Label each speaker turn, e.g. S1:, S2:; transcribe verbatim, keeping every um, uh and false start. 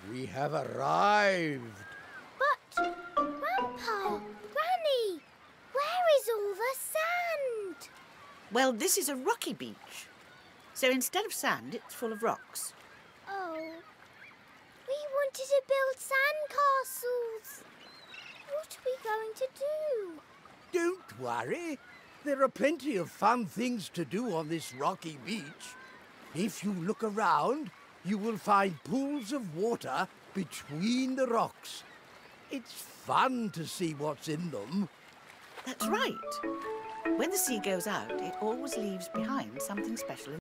S1: We have arrived.
S2: But, Grandpa, Granny, where is all the sand?
S3: Well, this is a rocky beach. So instead of sand, it's full of rocks.
S2: Oh, we wanted to build sandcastles. What are we going to do?
S1: Don't worry. There are plenty of fun things to do on this rocky beach. If you look around, you will find pools of water between the rocks. It's fun to see what's in them.
S3: That's right. When the sea goes out, it always leaves behind something special.